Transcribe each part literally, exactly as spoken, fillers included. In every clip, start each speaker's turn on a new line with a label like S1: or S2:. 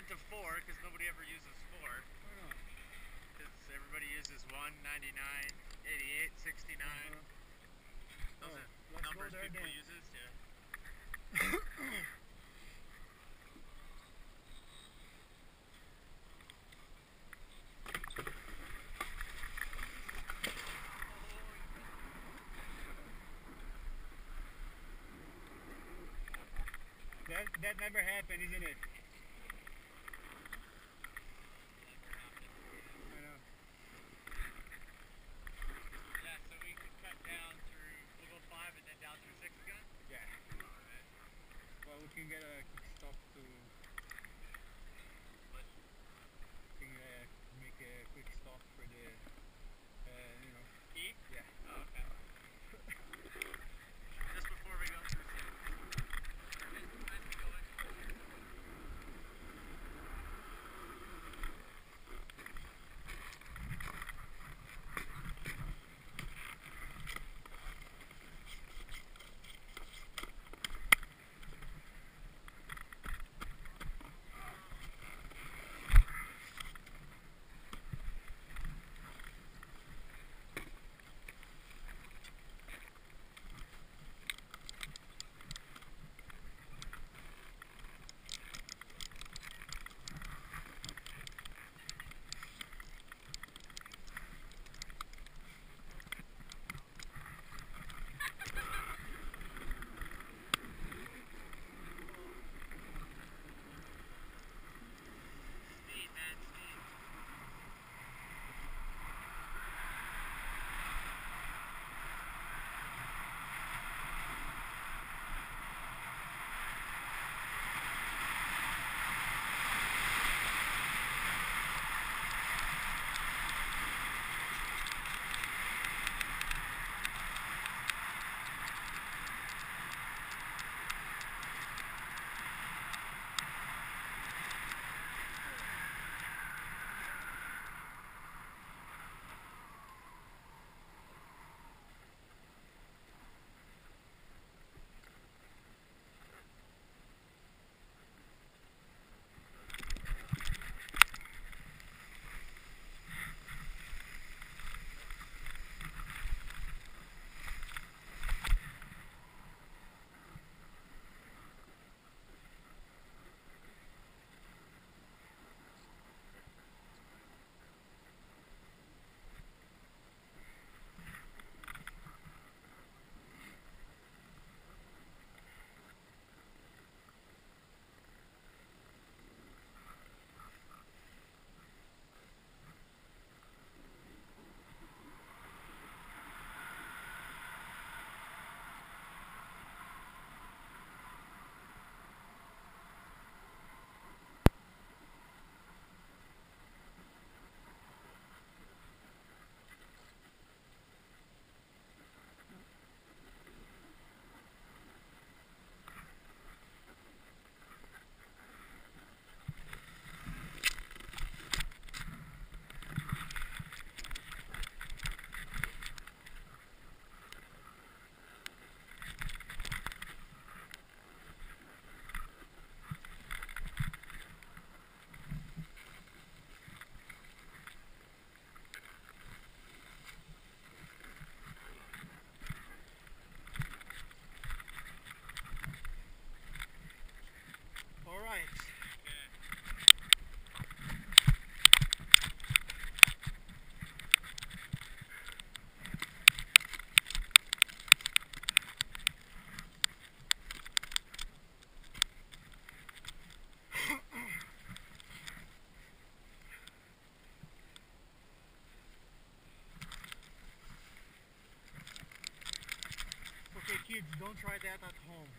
S1: to four because nobody ever uses four.
S2: Why not?
S1: Because everybody uses one, ninety-nine, eighty-eight, sixty-nine.
S2: Uh-huh.
S1: Those
S2: Oh,
S1: are
S2: let's
S1: numbers
S2: go there
S1: people
S2: then.
S1: uses, yeah.
S2: That, that never happened, isn't it? I know.
S1: Yeah, so we can cut down through, we'll go five and then down through six again?
S2: Yeah.
S1: Alright.
S2: Well, we can get a quick stop to...
S1: What?
S2: We can uh, make a quick stop for the, uh, you know...
S1: Key?
S2: Yeah.
S1: Oh, okay. Just before we go through six. Might be going. Speed, man, speed.
S2: Alright. Okay kids, don't try that at home.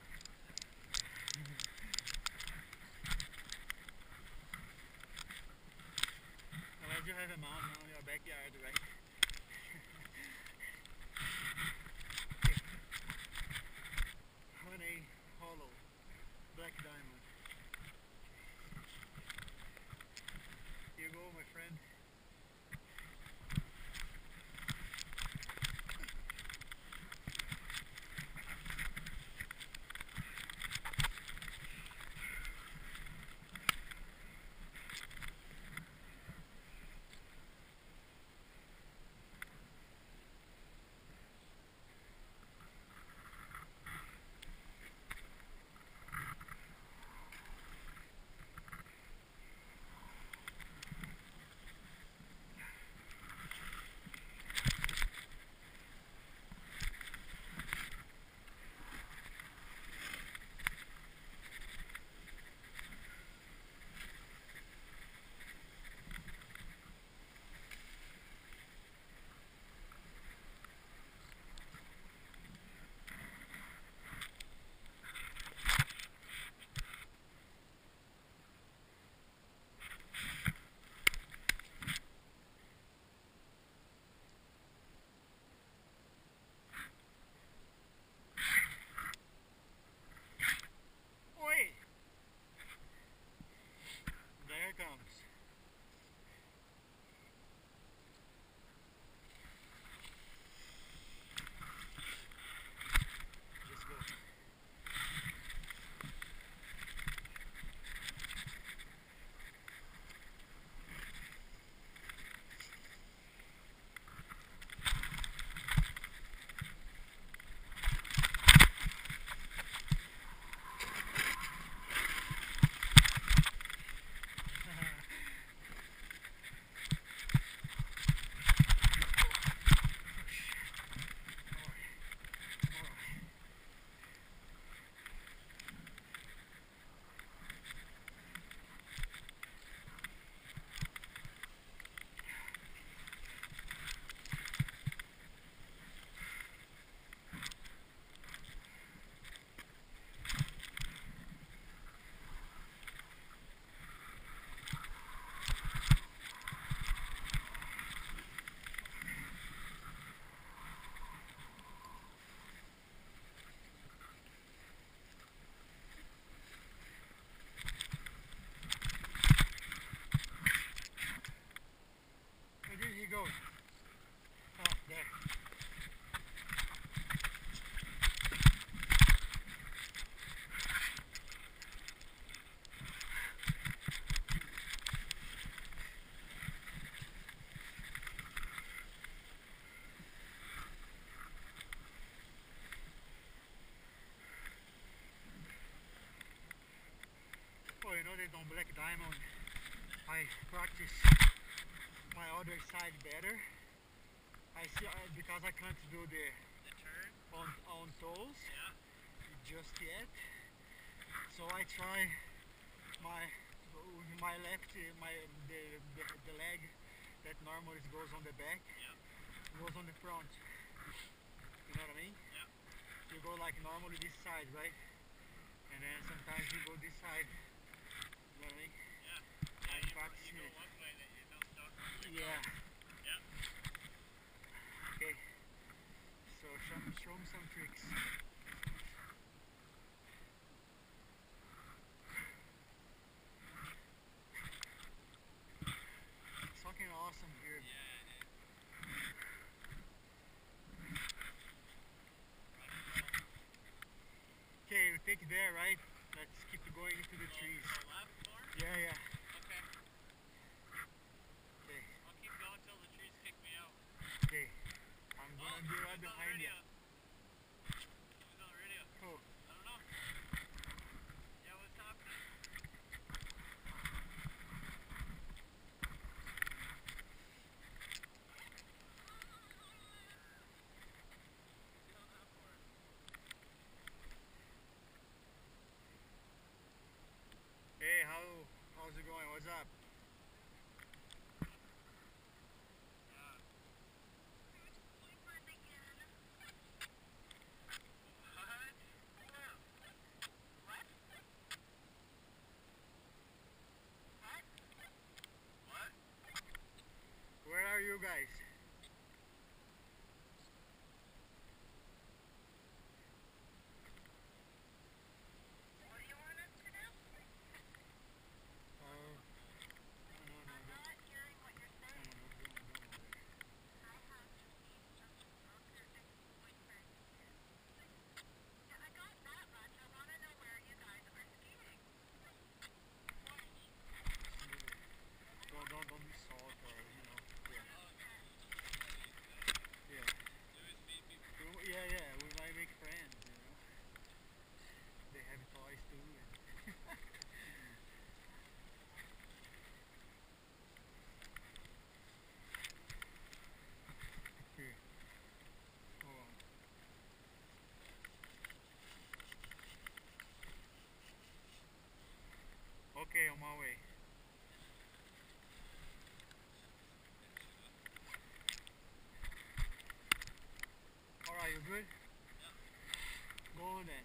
S2: Unless you have a mountain on your backyard, right? Okay. Honey Hollow, Black Diamond. Here you go, my friend. Black Diamond, I practice my other side better. I see uh, because I can't do the
S1: The turn?
S2: on on toes
S1: Yeah.
S2: just yet. So I try my my left my the the, the leg that normally goes on the back
S1: Yeah.
S2: goes on the front. You know what I mean?
S1: Yeah.
S2: You go like normally this side, right? And then sometimes you go this side. You know what I mean?
S1: Yeah.
S2: I
S1: Yeah, you, go,
S2: practice
S1: you go
S2: it.
S1: one way that you don't stop.
S2: Yeah.
S1: Yeah.
S2: Okay. So show, show me some tricks. It's fucking awesome here.
S1: Yeah, it is.
S2: Okay, we take there, right? Let's keep going into the
S1: Go,
S2: trees.
S1: go left more?
S2: Yeah, yeah.
S1: Okay.
S2: Okay,
S1: I'll keep going till the trees kick me out.
S2: okay. I'm
S1: Oh,
S2: gonna be right
S1: who's on the
S2: behind you.
S1: radio? Who's on the radio?
S2: Cool.
S1: I don't know. Yeah, what's happening? Get on that for it.
S2: Hey, how how's it going? What's up?
S1: Yeah. What? What?
S2: Where are you guys? Uh, no, no, no, don't. No, no, no, don't, don't worry. Don't, don't, don't be salt or, you know, yeah. Yeah.
S1: Always meet people.
S2: We- Yeah, yeah, we might make friends, you know. They have toys too. And here. Hold on. Okay, on my way. Alright, you good? Go on then.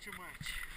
S2: too much.